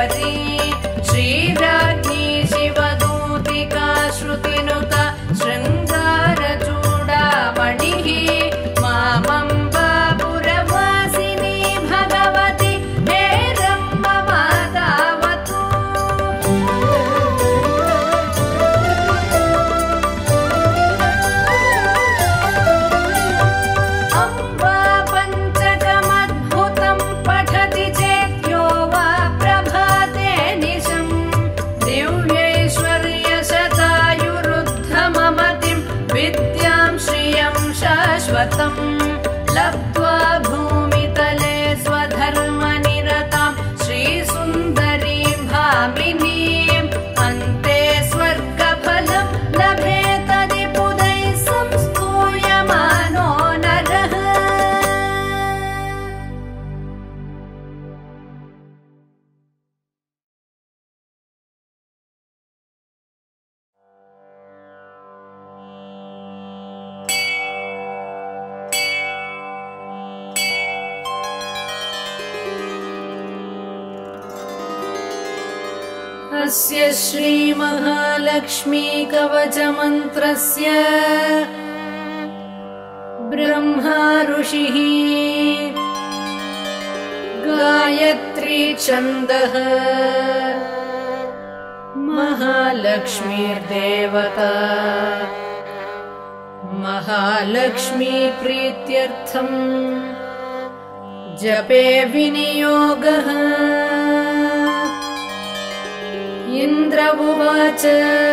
सर्वेश्वरी श्रीराज्ञी शिवदूतिका श्रुतिनुता शृङ्गारचूडामणिः मामम्बा पुरवासिनी भगवती हेरम्ब मातावतु अम्बा पञ्चकमद्भुतं पठति चेत् यो वा प्रभाते निशं दिव्यैश्वर्यशतायुरुद्धममतिं विद्यां श्रियं शाश्वतं लब्ध्वा भूमितले स्वधर्मनिरतां श्रीसुन्दरीं भामिनीम् अन्ते स्वर्गफलं लभेतदि पुदैः संस्तूयमानो नरः। अस्य श्रीमहालक्ष्मी कवचमन्त्रस्य ब्रह्मा ऋषिः गायत्री छन्दः महालक्ष्मीर्देवता महालक्ष्मी प्रीत्यर्थं जपे विनियोगः। इन्द्र उवाच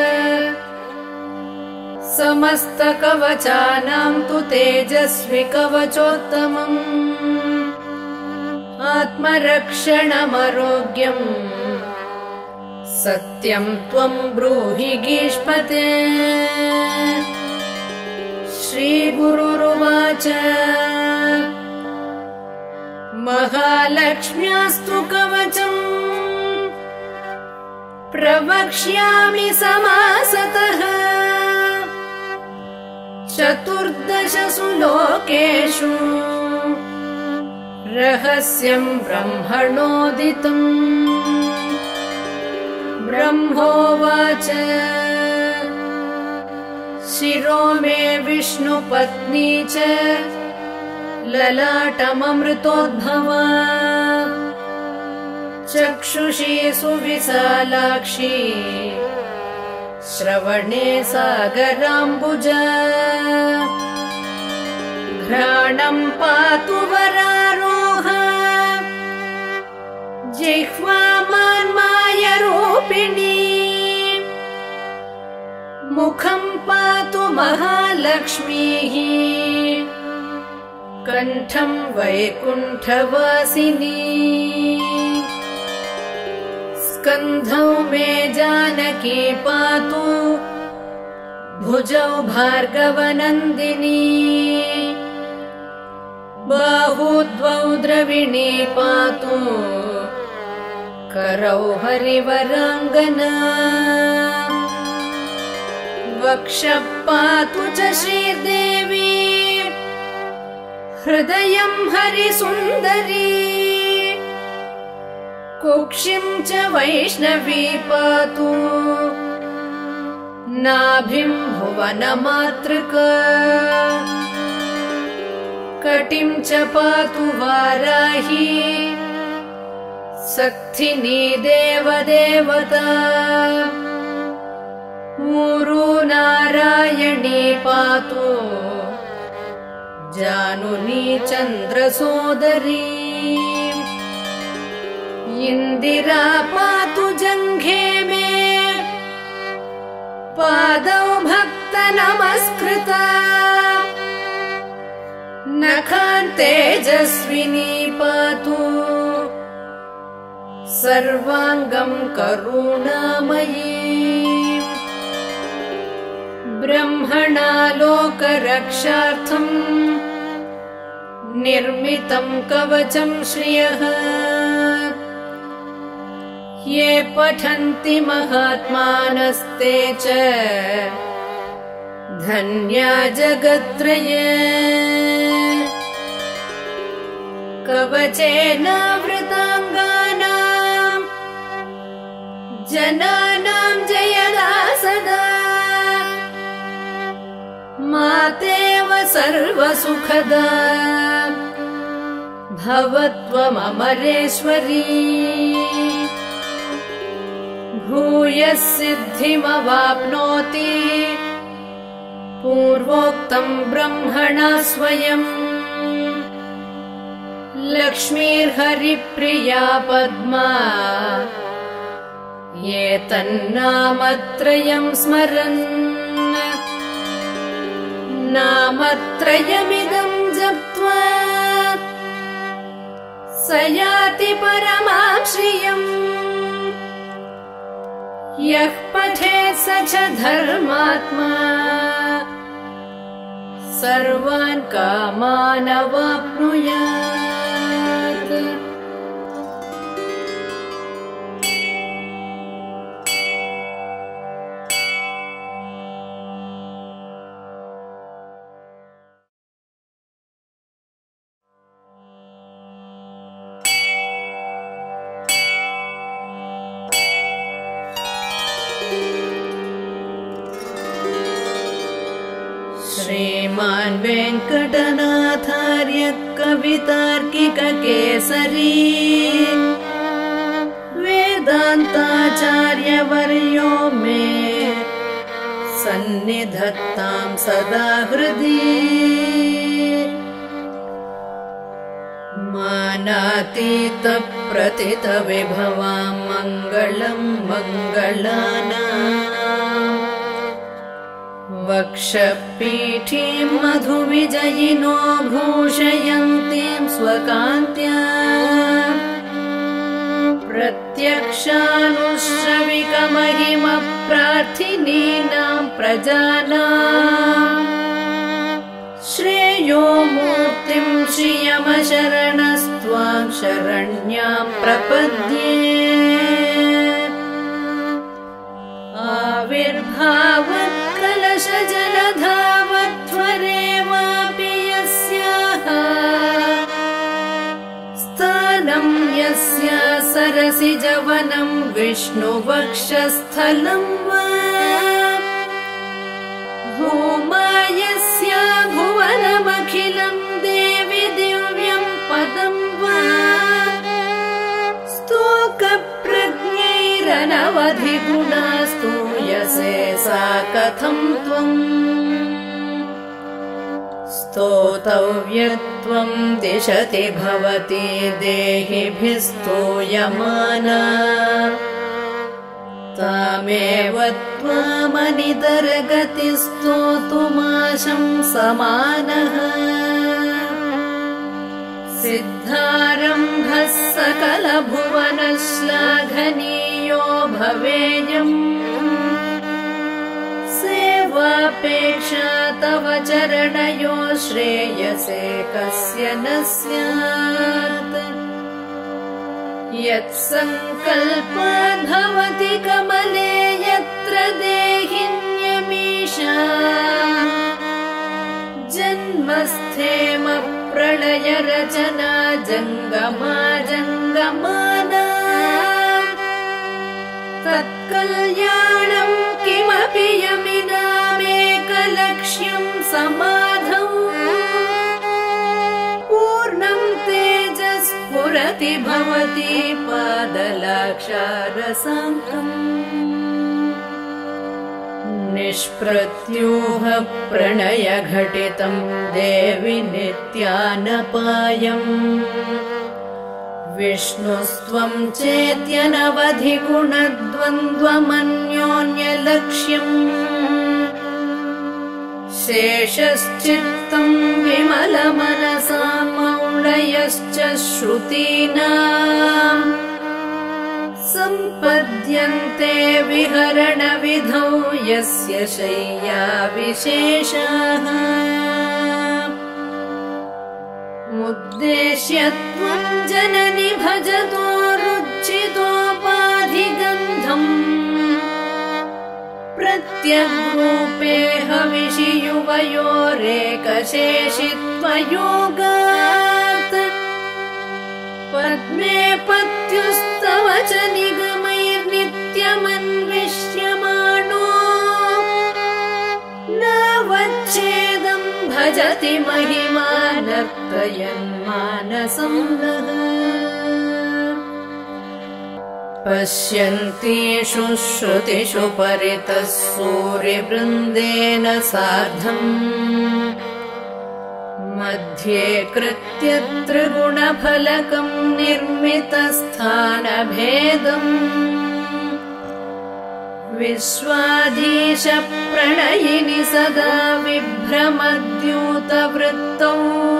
समस्तकवचानां तु तेजस्वि कवचोत्तमम् आत्मरक्षणमरोग्यम् सत्यं त्वं ब्रूहि गीष्पते। श्रीगुरुरुवाच महालक्ष्म्यास्तु कवचम् प्रवक्ष्यामि समासतः 14 लोकेषु रहस्यं ब्रह्मणोदितम्। ब्रह्मोवाच शिरो मे विष्णुपत्नी च ललाटममृतोद्भवा चक्षुषी सुविशालाक्षी श्रवणे सागराम्बुजा घ्राणं पातु वरारोह जिह्वा मान्मायरूपिणी मुखं पातु महालक्ष्मीः कण्ठं वैकुण्ठवासिनी स्कन्धौ मे जानकी पातु भुजौ भार्गवनन्दिनी बाहू द्वौ द्रविणी पातु करौ हरिवराङ्गना वक्षः पातु च श्रीदेवी हृदयं हरिसुन्दरी कुक्षिं च वैष्णवी पातु नाभिं भुवनमातृका कटिं च पातु वाराही सक्थिनी देवदेवता ऊरू नारायणी पातु जानुनी चन्द्रसोदरी इन्दिरा पातु जङ्घे मे पादौ भक्त नमस्कृता नखान् तेजस्विनी पातु सर्वाङ्गं करुणामयी ब्रह्मणा लोकरक्षार्थं निर्मितं कवचं श्रियः ये पठन्ति महात्मानस्ते च धन्या जगत्त्रये कवचेनावृताङ्गानां जनानां जयदा सदा मातेव सर्वसुखदा भवत्वममरेश्वरी भूयः सिद्धिमवाप्नोति पूर्वोक्तं ब्रह्मणा स्वयम् लक्ष्मीर्हरिप्रिया पद्मा ये तन्नामत्रयं स्मरन् नामत्रयमिदं जप्त्वा स याति परमां श्रियम् यः पठेत् स च धर्मात्मा सर्वान् कामान् अवाप्नुयात्। श्रीमान् वेङ्कटनाथार्य कवितार्किककेसरी वेदान्ताचार्यवर्यो मे सन्निधत्तां सदा हृदि मानातीतप्रथितविभवां मङ्गलं मङ्गलानाम् वक्षपीठीं मधुविजयिनो भूषयन्तीं स्वकान्त्या प्रत्यक्षानुश्रविकमहिमप्रार्थिनीनां प्रजानां श्रेयो मूर्तिं श्रियमशरणस्त्वां शरण्यां प्रपद्ये आविर्भावत्कलशजलधावत्वरेवापि यस्याः स्थानं यस्य सरसिजवनं विष्णुवक्षस्थलं वा भूमा यस्य भुवनमखिलं देवि दिव्यं पदं वा स्तोकप्रज्ञैरनवधिगुणा स्तूयसे सा कथं त्वम् स्तोतव्यत्वं दिशति भवति देहिभिः स्तूयमाना तामेव त्वामनितरगतिस्तोतुमाशं समानः सिद्धारम्भः सकलभुवनश्लाघनीयो भवेयम् सेवापेक्षा तव चरणयो श्रेयसे कस्य न स्यात् यत्सङ्कल्पाद् भवति कमले यत्र देहिन्यमीशा जन्मस्थेम प्रलयरचना जङ्गमा जङ्गमाना तत्कल्याणं किमपि यमिनामेकलक्ष्यं समाधौ पूर्णं तेजस्फुरति भवति पादलाक्षारसाङ्कम् निष्प्रत्यूह प्रणयघटितं देवि नित्यानपायम् विष्णुस्त्वं चेत्यनवधिगुणद्वन्द्वमन्योन्यलक्ष्यम् शेषश्चित्तं विमलमनसां मौढयश्च श्रुतीनाम् सम्पद्यन्ते विहरणविधौ यस्य शय्या विशेषाः उद्देश्य त्वं जननि भजतो रुचितोपाधिगन्धम् प्रत्यग्रूपे हविषि युवयोरेकशेषित्वयोगात् पद्मे पत्युस्तव च निगमैर्नित्यमन् सरति महिमा नर्तयन् मानसं नः पश्यन्तीषु श्रुतिषु परितः सूर्यवृन्देन सार्धम् मध्ये कृत्य त्रिगुणफलकं निर्मितस्थानभेदम् विश्वाधीश प्रणयिनि सदा विभ्रमद्यूतवृत्तौ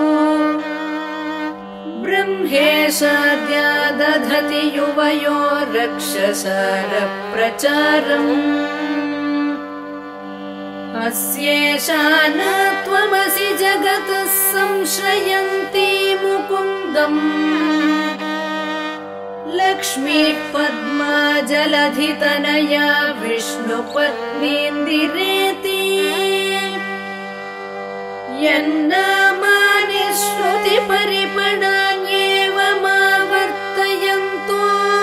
ब्रह्मेशाद्या दधति युवयो रक्षसारप्रचारम् अस्येषा न त्वमसि जगतः संश्रयन्ती मुकुन्दम् लक्ष्मी पद्मा जलधितनया विष्णुपत्नीन्दिरेति यन्नामानि श्रुतिपरिपणान्येवमावर्तयन्तो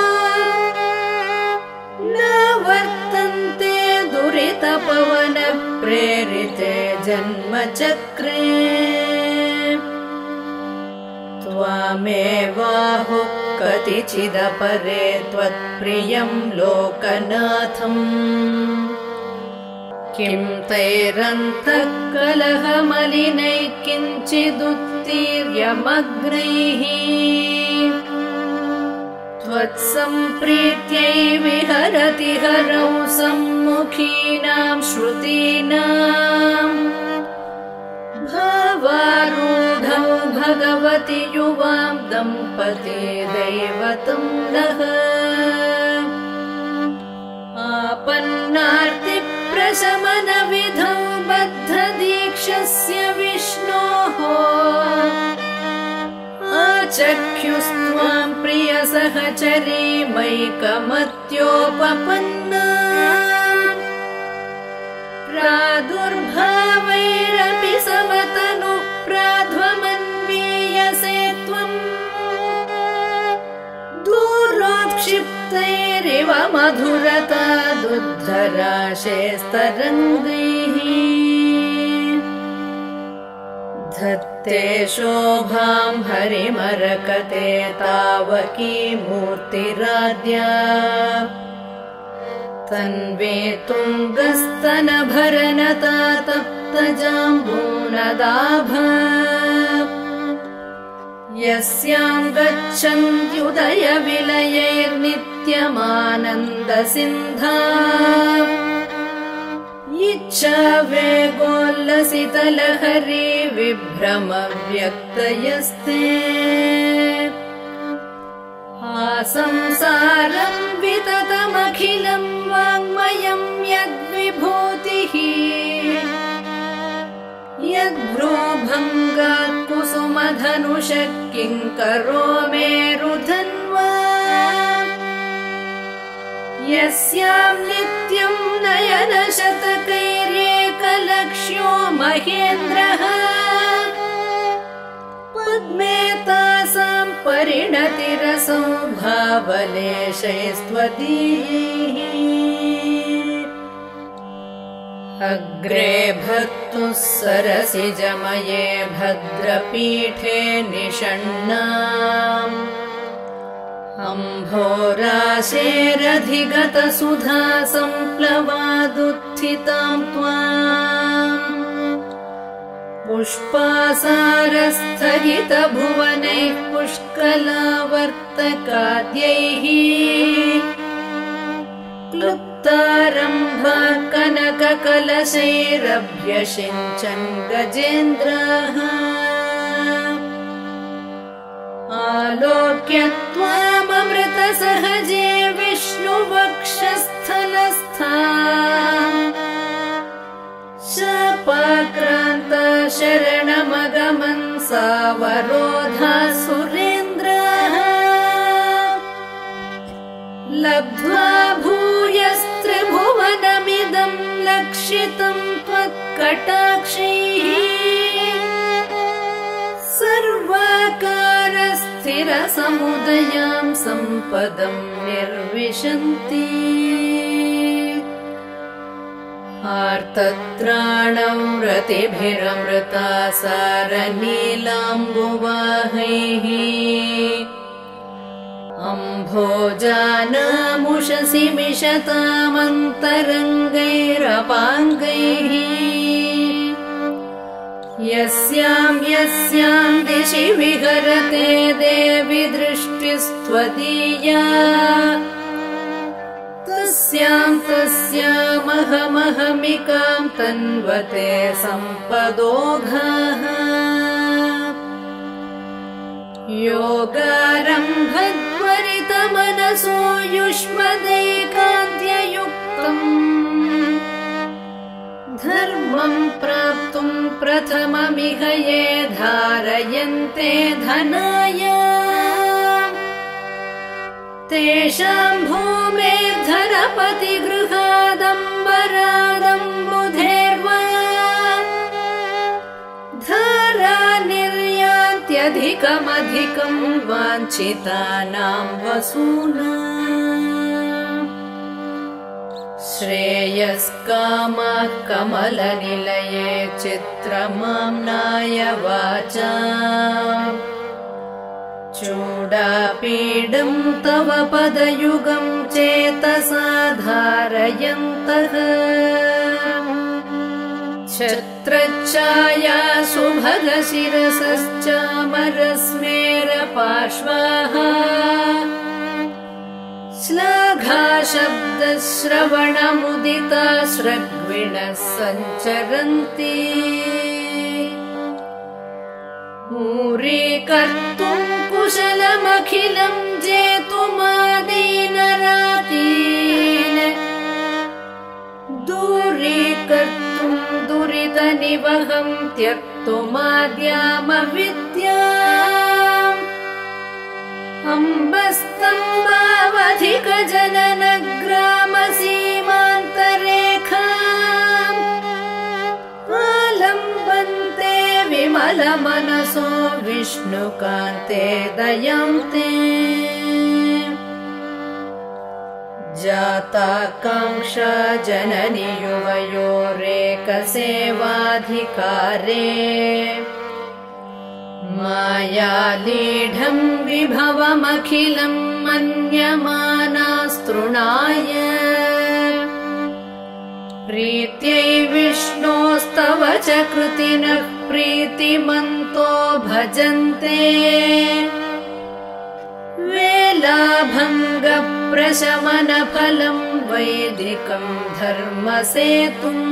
न वर्तन्ते दुरितपवनप्रेरिते जन्मचक्रे त्वामेवाहुः कतिचिदपरे त्वत्प्रियं लोकनाथम् किं तैरन्तः कलहमलिनैः किञ्चिदुत्तीर्यमग्नैः त्वत्सम्प्रीत्यै विहरति हरौ सम्मुखीनां श्रुतीनाम् भावारूढौ भगवति युवां दम्पती दैवतं नः आपन्नार्तिप्रशमनविधौ बद्धदीक्षस्य विष्णोः आचख्युस्त्वां प्रियसहचरीमैकमत्योपपन्ना प्रादुर्भावैरपि समतनुः प्राध्वमन्वीयसे त्वम् दूरोत्क्षिप्तैरिव मधुरता दुद्धराशेस्तरङ्गैः धत्ते शोभां हरिमरकते तावकी मूर्तिराद्या तन्वे तुङ्गस्तनभरनता तप्तजाम्बूनदाभा यस्यां गच्छन्त्युदयविलयैर्नित्यमानन्दसिन्धा इच्छा वेगोल्लसितलहरी विभ्रमव्यक्तयस्ते आसंसारं विततमखिलं वाङ्मयं यद्विभूतिः यद्भ्रूभङ्गात् कुसुमधनुषः किङ्करो मेरुधन्वा यस्यां नित्यं नयनशतकैर्येकलक्ष्यो महेन्द्रः पद्मे तासां परिणतिरसौ भावलेशैस्त्वदीयैः अग्रे भर्तुः सरसिजमये भद्रपीठे निषण्णाम् अम्भोराशेरधिगतसुधा सम्प्लवादुत्थितां त्वाम् पुष्पासारस्थगितभुवनैः पुष्कलावर्तकाद्यैः क्लुप्तारम्भा कनककलशैरभ्यषिञ्चन् गजेन्द्राः आलोक्य त्वाममृतसहजे विष्णुवक्षस्थलस्था शापाक्रान्ता शरणमगमन् सावरोधा सुरेन्द्राः लब्ध्वा भूयस्त्रिभुवनमिदं लक्षितं त्वत्कटाक्षैः सर्वाकारस्थिरसमुदयां सम्पदं निर्विशन्ति आर्तत्राणं रतिभिरमृता सारनीलाम्बुवाहैः अम्भोजानामुषसि मिषतामन्तरङ्गैरपाङ्गैः यस्यां यस्यां दिशि विहरते देवि दृष्टिस्त्वदीया तस्यां तस्यामहमहमिकां तन्वते सम्पदोघाः योगारम्भत्वरितमनसो युष्मदैकान्त्ययुक्तम् धर्मं प्राप्तुं प्रथममिह ये धारयन्ते धनाय तेषां भूमेर्धनपतिगृहादम्बरादम्बुधेर्वा धारा निर्यान्त्यधिकमधिकं वाञ्छितानां वसूनाम् श्रेयस्कामः कमलनिलये चित्रमाम्नाय वाचा चूडापीडं तव पदयुगं चेतसा धारयन्तः छत्रच्छाया सुभगशिरसश्चामरस्मेरपार्श्वाः श्लाघाशब्दश्रवणमुदिता स्रग्विणः सञ्चरन्ति ऊरीकर्तुं कुशलमखिलं जेतुमादीनरातीन् दूरीकर्तुं दुरितनिवहं त्यक्तुमाद्यामविद्याम् अम्बस्तम्भावधिकजननग्रामसीमान्तरेखाम् आलम्बन्ते विमलमनसो विष्णुकान्ते दयान्ते जाताकाङ्क्षा जननि युवयोरेकसेवाधिकारे मायालीढं विभवमखिलं मन्यमानास्तृणाय प्रीत्यै विष्णोस्तव च कृतिनः प्रीतिमन्तो भजन्ते वेलाभङ्गप्रशमनफलं वैदिकं धर्मसेतुम्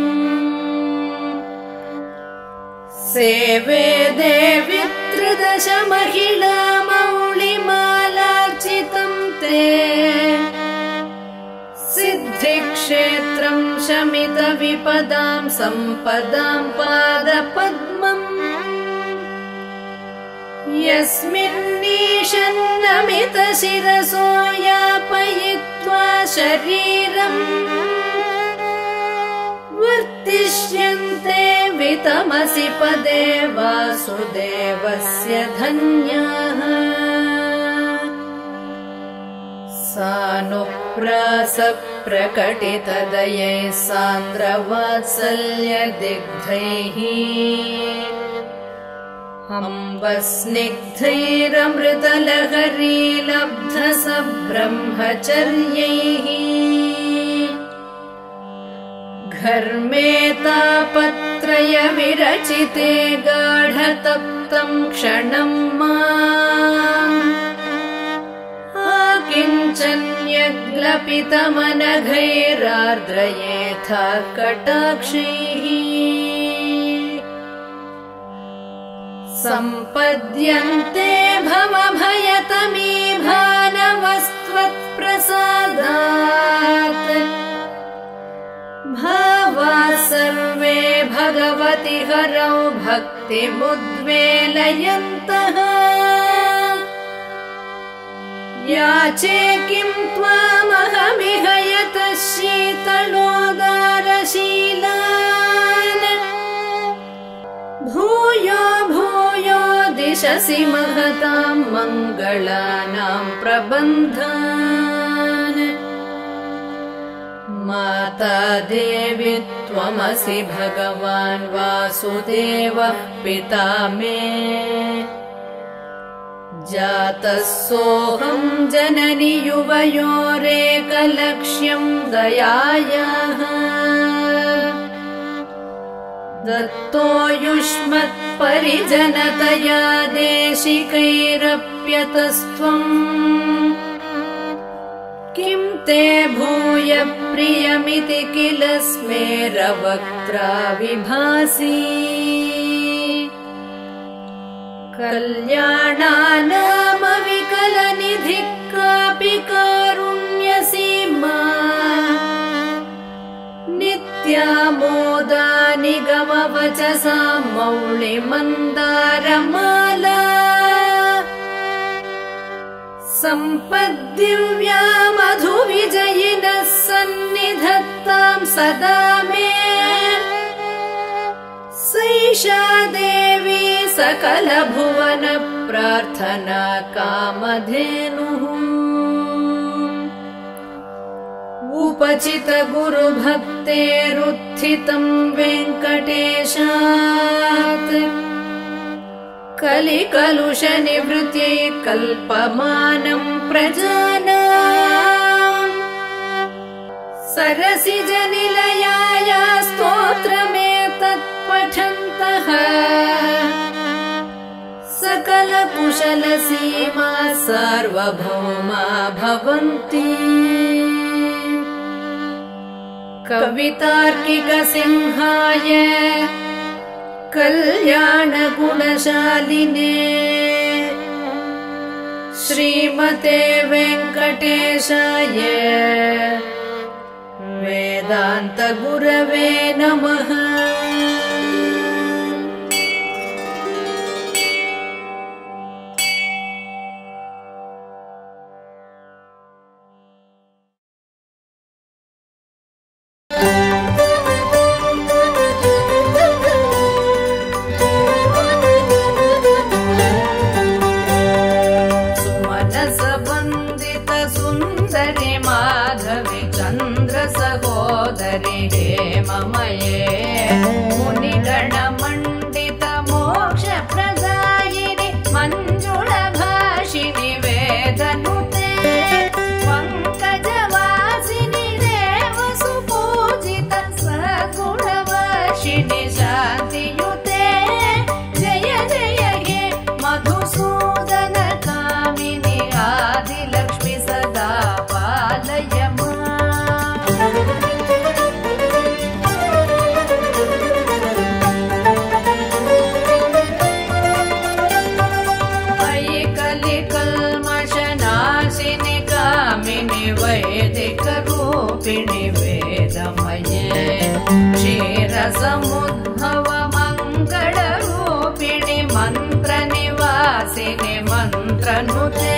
सेवे देवि त्रिदश महिला मौलिमालार्चितं ते सिद्धिक्षेत्रं शमितविपदां सम्पदां पादपद्मम् यस्मिन्नीशन्नमितशिरसो यापयित्वा शरीरम् वर्तिष्यन्ते वितमसि पदे वासुदेवस्य धन्याः सानुप्रासप्रकटितदयैः सान्द्रवात्सल्यदिग्धैः अम्बस्निग्धैरमृतलहरीलब्धसब्रह्मचर्यैः घर्मेतापत्रय विरचिते गाढतप्तं क्षणं माम् आकिञ्चन्यग्लपितमनघैरार्द्रयेथा कटाक्षैः सम्पद्यन्ते भवभयतमी भानवस्त्वत्प्रसादात् भावा सर्वे भगवति हरौ भक्तिमुद्वेलयन्तः याचे किं त्वामहमिह यतः शीतलोदारशीलान् भूयो भूयो दिशसि महतां मङ्गलानां प्रबन्धान् माता देवी त्वमसि भगवान् वासुदेवः पिता मे जातः सोऽहं जननि युवयोरेकलक्ष्यं दयायाः दत्तो युष्मत्परिजनतया देशिकैरप्यतस्त्वम् किं ते भूय प्रियमिति किल स्मेरवक्त्रा विभासि कल्याणानामविकलनिधिः कापि कारुण्यसीमा नित्यामोदा निगमवचसा मौलिमन्दारमाला सम्पद्दिव्या मधुविजयिनः सन्निधत्तां सदा मे सैषा देवी सकलभुवन प्रार्थना कामधेनुः उपचित गुरुभक्तेरुत्थितं वेङ्कटेशात् कलिकलुषनिवृत्यै कल्पमानं प्रजानाम् सरसिजनिलयाया स्तोत्रमेतत् पठन्तः सकलकुशलसीमा सार्वभौमा भवन्ति कवितार्किकसिंहाय कल्याणगुणशालिने श्रीमते वेङ्कटेशाय वेदान्तगुरवे नमः। सहोदरि हेममये मुनिगणमण्डित मोक्षप्रदायिनि मञ्जुळभाषिणि वेदनुते पङ्कजवासिनि देवसुपूजित सद्गुणवर्षिणि शान्तियुते जय जय हे मधुसूदन कामिनि आदिलक्ष्मि सदा पालय वैदिकरूपिणि वेदमये क्षीरसमुद्भव मङ्गलरूपिणि मन्त्रनिवासिनि मन्त्रनुते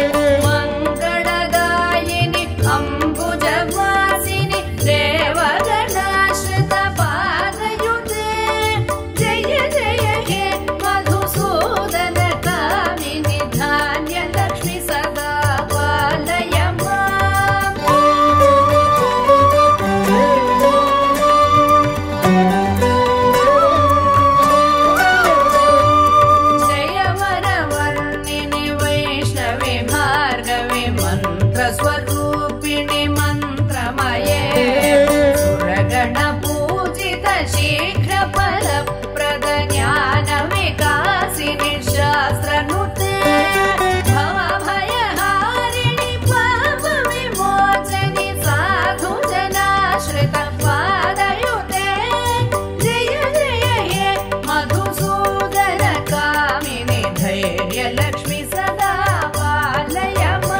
मङ्गलदायिनि अम्बुजवासिनि देवगणाश्रित पादयुते जय जय हे मधुसूदन कामिनि धान्यलक्ष्मि सदा पालय स्वरूपिणि मन्त्रमये सुरगणपूजित शीघ्र फलप्रद ज्ञान विकासिनि शास्त्रनुते भवभयहारिणि पाप विमोचनि साधु जनाश्रित पादयुते जय जय हे मधुसूदन कामिनि धैर्यलक्ष्मि सदा पालय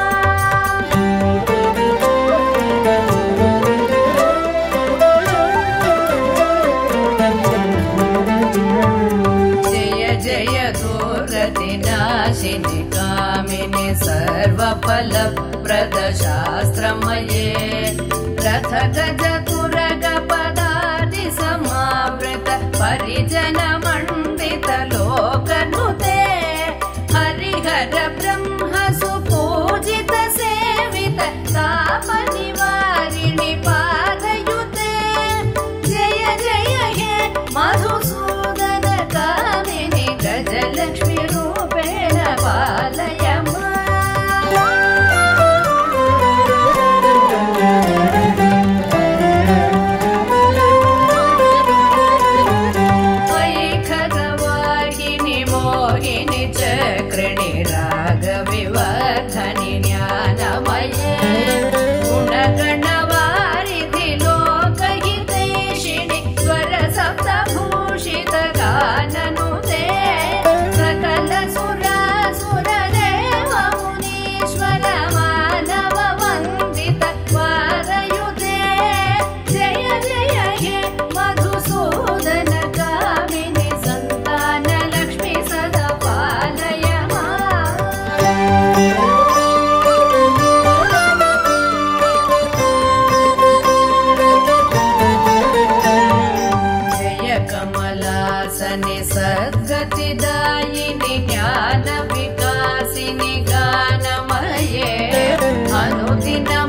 नाशिनि कामिनि सर्वफलप्रद शास्त्रमये रथ गज तुरग पदाति समावृत परिजन मण्डित लोकनुते हरिहर ब्रह्म सुपूजित सेवित ताप निवारिणि पादयुते जय गुणगणवारिधि लोकहितैषिणि स्वर सप्तभूषित गाननुते सकल सुरासुरदेव मुनीश्वर मानव वन्दित वारयुते जय जय हे मधुसूदन कामिनि संतान लक्ष्मी सदा पालय जय कमलासने सद्गतिदायिनि ज्ञान विकासिनि गानमये अनुदिन